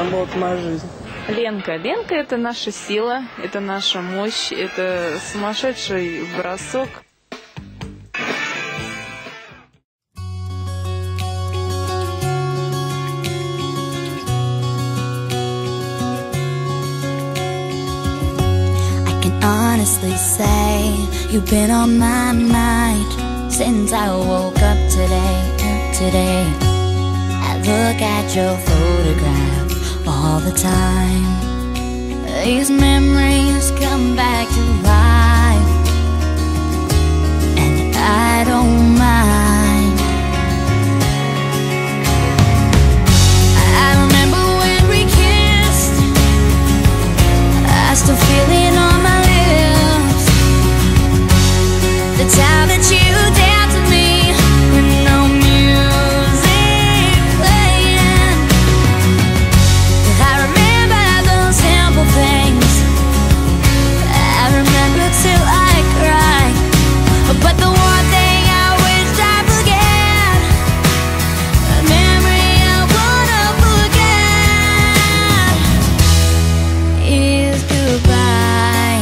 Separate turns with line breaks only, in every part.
она была моя жизнь.
Ленка. Ленка — это наша сила, это наша мощь, это сумасшедший бросок.
Honestly say you've been on my mind since I woke up today. I look at your photograph all the time. These memories come back to life, and I don't mind. I remember when we kissed, I still feel it on my lips. The time that you danced with me with no music playing. I remember those simple things. I remember till I cry. But the one thing I wish I forget, a memory I wanna forget, is goodbye.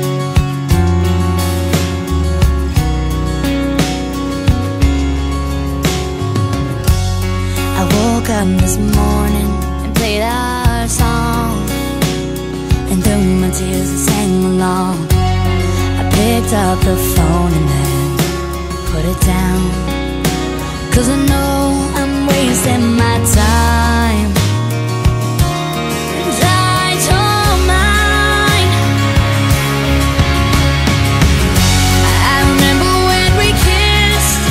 I woke up this morning and played our song, and through my tears I sang along. I picked up the phone and then put it down, 'cause I know I'm wasting my time. And I don't mind. I remember when we kissed,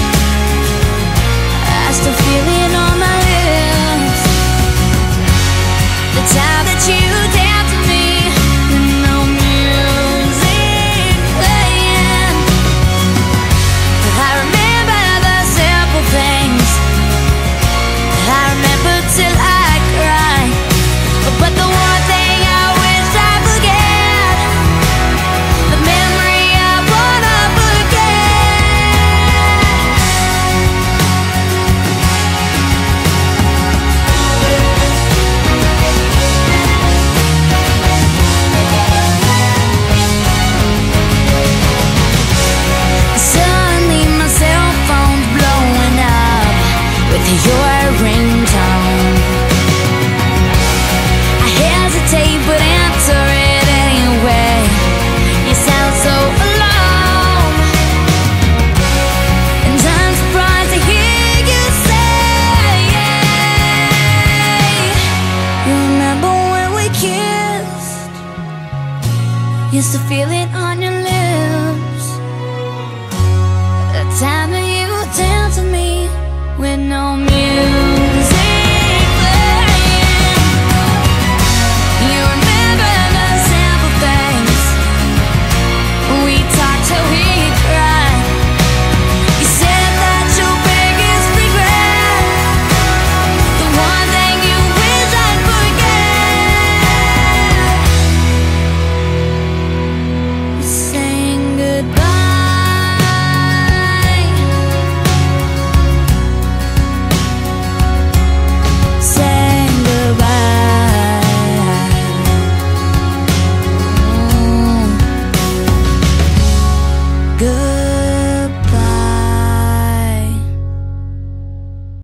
I still feel it on my lips. The time that you danced with me with no music playing. I remember the simple things. I remember till I cry. But the one thing I wish I forget, the memory I wanna forget. Suddenly my cell phone's blowing up with your ringtone. I hesitate but answer it anyway. You sound so alone, and I'm surprised to hear you say, you remember when we kissed? Used to feel it on your